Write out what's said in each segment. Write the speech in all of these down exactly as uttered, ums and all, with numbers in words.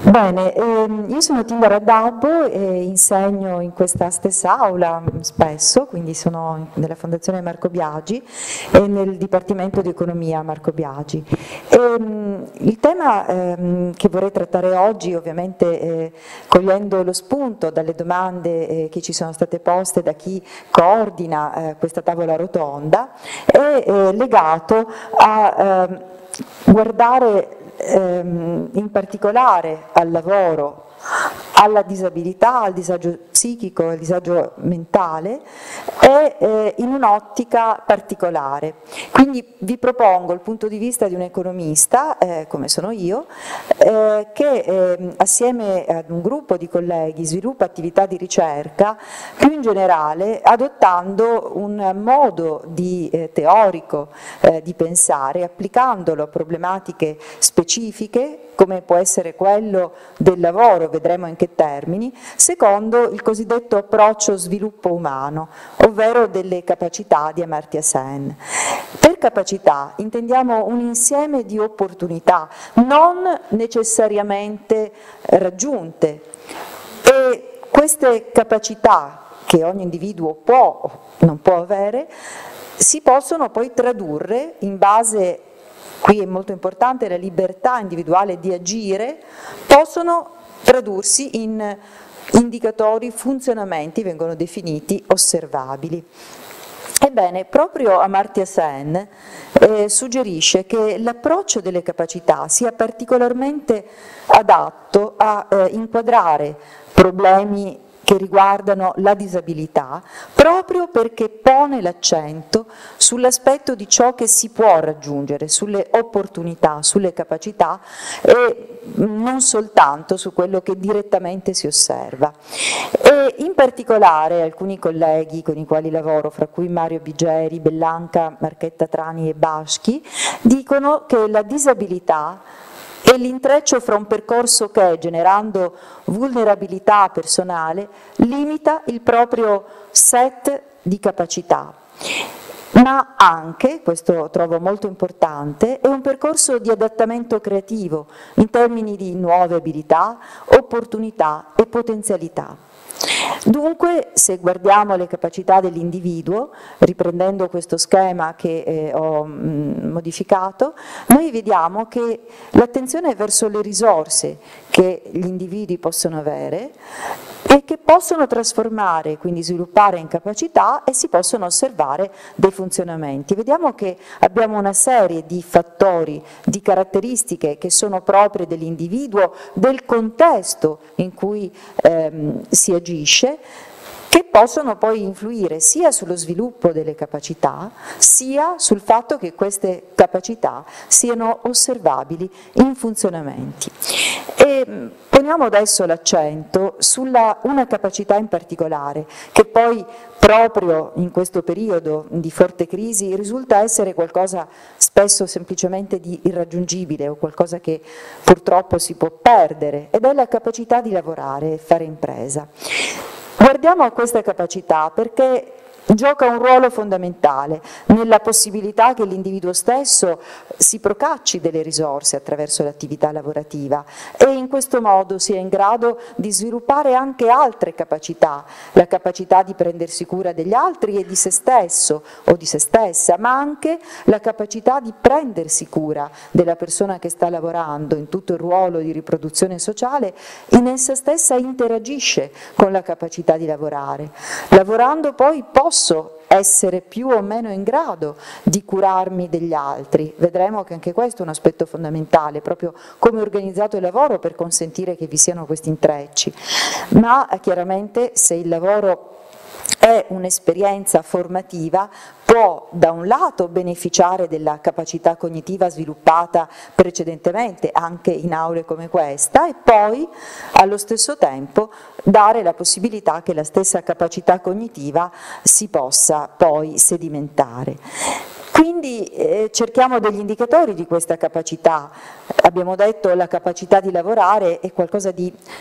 Bene, ehm, io sono Tinda Raddabbo e insegno in questa stessa aula spesso, quindi sono nella Fondazione Marco Biagi e nel Dipartimento di Economia Marco Biagi. E, il tema ehm, che vorrei trattare oggi, ovviamente eh, cogliendo lo spunto dalle domande eh, che ci sono state poste da chi coordina eh, questa tavola rotonda, è eh, legato a eh, guardare in particolare al lavoro, alla disabilità, al disagio psichico, al disagio mentale e eh, in un'ottica particolare. Quindi vi propongo il punto di vista di un economista, eh, come sono io, eh, che eh, assieme ad un gruppo di colleghi sviluppa attività di ricerca, più in generale adottando un modo di, eh, teorico eh, di pensare, applicandolo a problematiche specifiche, come può essere quello del lavoro, vedremo in che termini, secondo il cosiddetto approccio sviluppo umano, ovvero delle capacità di Amartya Sen. Per capacità intendiamo un insieme di opportunità, non necessariamente raggiunte, e queste capacità che ogni individuo può o non può avere, si possono poi tradurre in base, qui è molto importante la libertà individuale di agire, possono tradursi in indicatori, funzionamenti, vengono definiti osservabili. Ebbene, proprio Amartya Sen eh, suggerisce che l'approccio delle capacità sia particolarmente adatto a eh, inquadrare problemi che riguardano la disabilità, proprio perché pone l'accento sull'aspetto di ciò che si può raggiungere, sulle opportunità, sulle capacità e non soltanto su quello che direttamente si osserva. E in particolare alcuni colleghi con i quali lavoro, fra cui Mario Bigeri, Bellanca, Marchetta Trani e Baschi, dicono che la disabilità e l'intreccio fra un percorso che, generando vulnerabilità personale, limita il proprio set di capacità, ma anche, questo trovo molto importante, è un percorso di adattamento creativo in termini di nuove abilità, opportunità e potenzialità. Dunque, se guardiamo le capacità dell'individuo, riprendendo questo schema che eh, ho mh, modificato, noi vediamo che l'attenzione è verso le risorse che gli individui possono avere e che possono trasformare, quindi sviluppare in capacità, e si possono osservare dei funzionamenti. Vediamo che abbiamo una serie di fattori, di caratteristiche che sono proprie dell'individuo, del contesto in cui ehm, si agisce, che possono poi influire sia sullo sviluppo delle capacità, sia sul fatto che queste capacità siano osservabili in funzionamenti. E poniamo adesso l'accento sulla una capacità in particolare, che poi proprio in questo periodo di forte crisi risulta essere qualcosa spesso semplicemente di irraggiungibile o qualcosa che purtroppo si può perdere, ed è la capacità di lavorare e fare impresa. Guardiamo a questa capacità perché gioca un ruolo fondamentale nella possibilità che l'individuo stesso si procacci delle risorse attraverso l'attività lavorativa e in questo modo sia in grado di sviluppare anche altre capacità, la capacità di prendersi cura degli altri e di se stesso o di se stessa, ma anche la capacità di prendersi cura della persona che sta lavorando in tutto il ruolo di riproduzione sociale. In essa stessa interagisce con la capacità di lavorare. Lavorando poi posso essere più o meno in grado di curarmi degli altri. Vedremo che anche questo è un aspetto fondamentale, proprio come è organizzato il lavoro per consentire che vi siano questi intrecci. Ma chiaramente se il lavoro è un'esperienza formativa, può da un lato beneficiare della capacità cognitiva sviluppata precedentemente anche in aule come questa e poi allo stesso tempo dare la possibilità che la stessa capacità cognitiva si possa poi sedimentare. Quindi eh, cerchiamo degli indicatori di questa capacità. Abbiamo detto che la capacità di lavorare è qualcosa di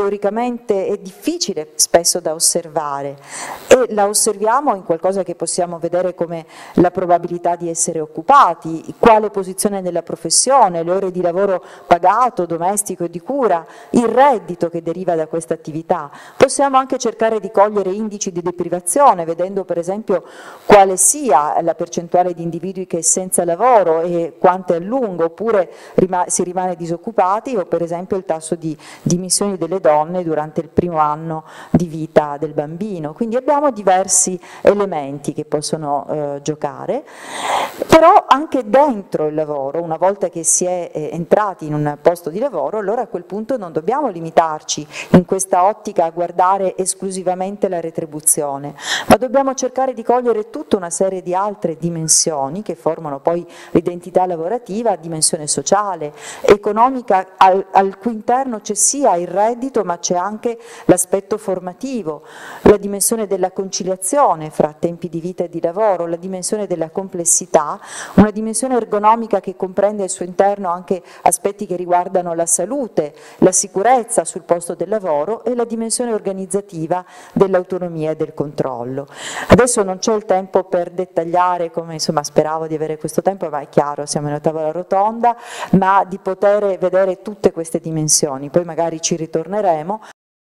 teoricamente è difficile spesso da osservare e la osserviamo in qualcosa che possiamo vedere come la probabilità di essere occupati, quale posizione nella professione, le ore di lavoro pagato, domestico e di cura, il reddito che deriva da questa attività. Possiamo anche cercare di cogliere indici di deprivazione, vedendo per esempio quale sia la percentuale di individui che è senza lavoro e quanto è a lungo, oppure si rimane disoccupati, o per esempio il tasso di dimissioni delle donne durante il primo anno di vita del bambino. Quindi abbiamo diversi elementi che possono eh, giocare, però anche dentro il lavoro, una volta che si è eh, entrati in un posto di lavoro, allora a quel punto non dobbiamo limitarci in questa ottica a guardare esclusivamente la retribuzione, ma dobbiamo cercare di cogliere tutta una serie di altre dimensioni che formano poi l'identità lavorativa, dimensione sociale, economica, al, al cui interno c'è sia il reddito ma c'è anche l'aspetto formativo, la dimensione della conciliazione fra tempi di vita e di lavoro, la dimensione della complessità, una dimensione ergonomica che comprende al suo interno anche aspetti che riguardano la salute, la sicurezza sul posto del lavoro e la dimensione organizzativa dell'autonomia e del controllo. Adesso non c'è il tempo per dettagliare, come insomma speravo di avere questo tempo, ma è chiaro, siamo in una tavola rotonda, ma di poter vedere tutte queste dimensioni, poi magari ci ritorneremo.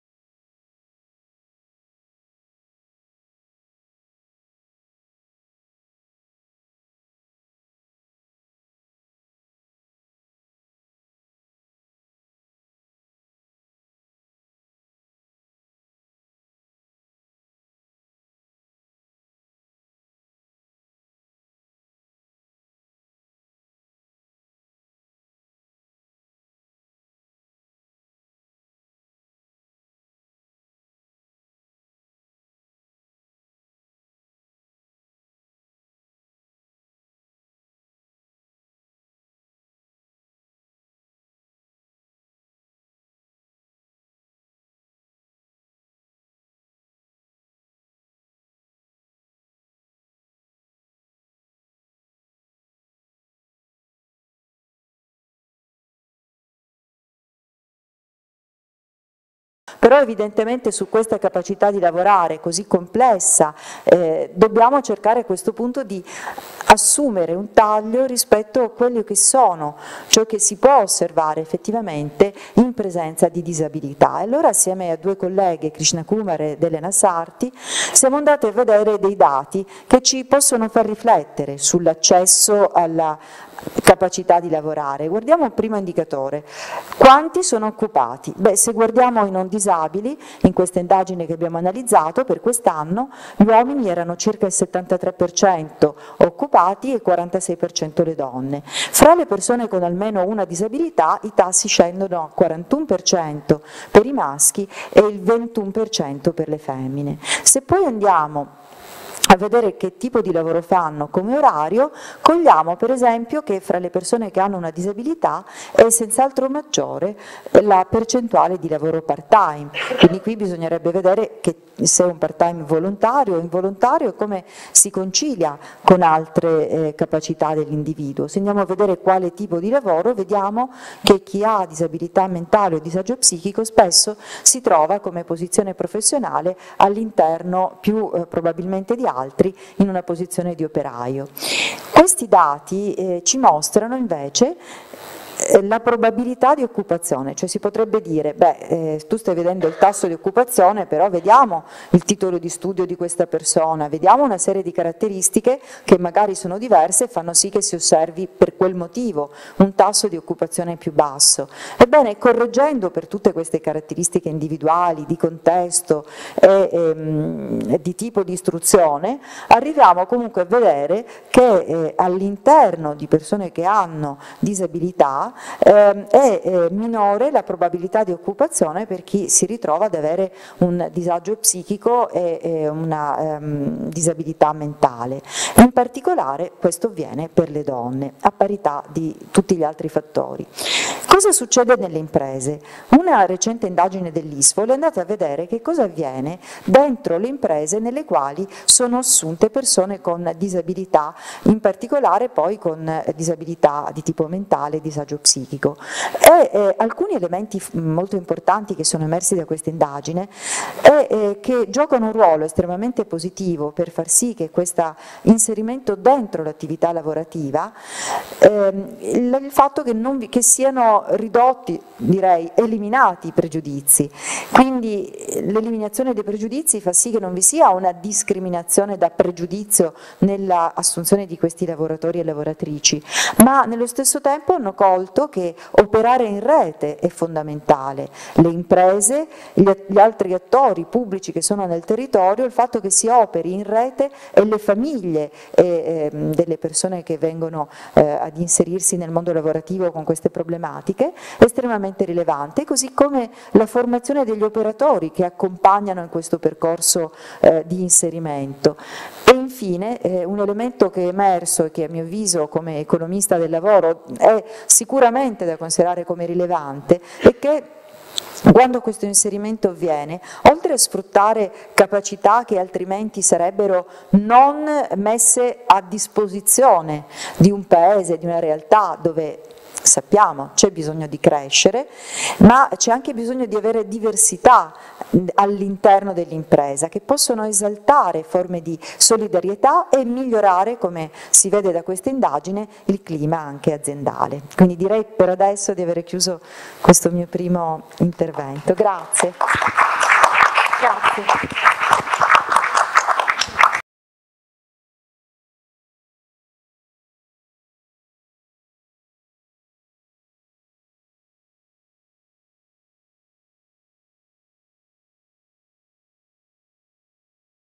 Però evidentemente su questa capacità di lavorare così complessa eh, dobbiamo cercare a questo punto di assumere un taglio rispetto a quelli che sono, ciò che si può osservare effettivamente in presenza di disabilità. E allora assieme a due colleghe, Krishna Kumar ed Elena Sarti, siamo andate a vedere dei dati che ci possono far riflettere sull'accesso alla capacità di lavorare. Guardiamo il primo indicatore: quanti sono occupati? Beh, se guardiamo i non disabili, in questa indagine che abbiamo analizzato per quest'anno, gli uomini erano circa il settantatré per cento occupati e il quarantasei per cento le donne. Fra le persone con almeno una disabilità i tassi scendono al quarantuno per cento per i maschi e il ventuno per cento per le femmine. Se poi andiamo a vedere che tipo di lavoro fanno come orario, cogliamo per esempio che fra le persone che hanno una disabilità è senz'altro maggiore la percentuale di lavoro part-time, quindi qui bisognerebbe vedere che se è un part-time volontario o involontario e come si concilia con altre eh, capacità dell'individuo. Se andiamo a vedere quale tipo di lavoro, vediamo che chi ha disabilità mentale o disagio psichico spesso si trova come posizione professionale all'interno più eh, probabilmente di altri in una posizione di operaio. Questi dati eh, ci mostrano invece la probabilità di occupazione, cioè si potrebbe dire, beh, eh, tu stai vedendo il tasso di occupazione, però vediamo il titolo di studio di questa persona, vediamo una serie di caratteristiche che magari sono diverse e fanno sì che si osservi per quel motivo un tasso di occupazione più basso. Ebbene, correggendo per tutte queste caratteristiche individuali, di contesto e ehm, di tipo di istruzione, arriviamo comunque a vedere che eh, all'interno di persone che hanno disabilità Eh, è eh, minore la probabilità di occupazione per chi si ritrova ad avere un disagio psichico e, e una ehm, disabilità mentale. In particolare questo avviene per le donne, a parità di tutti gli altri fattori. Cosa succede nelle imprese? Una recente indagine dell'ISFOL è andata a vedere che cosa avviene dentro le imprese nelle quali sono assunte persone con disabilità, in particolare poi con disabilità di tipo mentale, disagio psichico. E eh, alcuni elementi molto importanti che sono emersi da questa indagine è eh, che giocano un ruolo estremamente positivo per far sì che questo inserimento dentro l'attività lavorativa, ehm, il, il fatto che, non vi, che siano ridotti, direi eliminati i pregiudizi, quindi l'eliminazione dei pregiudizi fa sì che non vi sia una discriminazione da pregiudizio nella assunzione di questi lavoratori e lavoratrici, ma nello stesso tempo hanno colto che operare in rete è fondamentale, le imprese, gli, gli altri attori pubblici che sono nel territorio, il fatto che si operi in rete e le famiglie eh, eh, delle persone che vengono eh, ad inserirsi nel mondo lavorativo con queste problematiche è estremamente rilevante, così come la formazione degli operatori che accompagnano in questo percorso eh, di inserimento. E infine eh, un elemento che è emerso e che a mio avviso come economista del lavoro è sicuramente da considerare come rilevante è che quando questo inserimento avviene, oltre a sfruttare capacità che altrimenti sarebbero non messe a disposizione di un paese, di una realtà dove sappiamo c'è bisogno di crescere, ma c'è anche bisogno di avere diversità all'interno dell'impresa che possono esaltare forme di solidarietà e migliorare, come si vede da questa indagine, il clima anche aziendale. Quindi direi per adesso di avere chiuso questo mio primo intervento. Grazie. Grazie.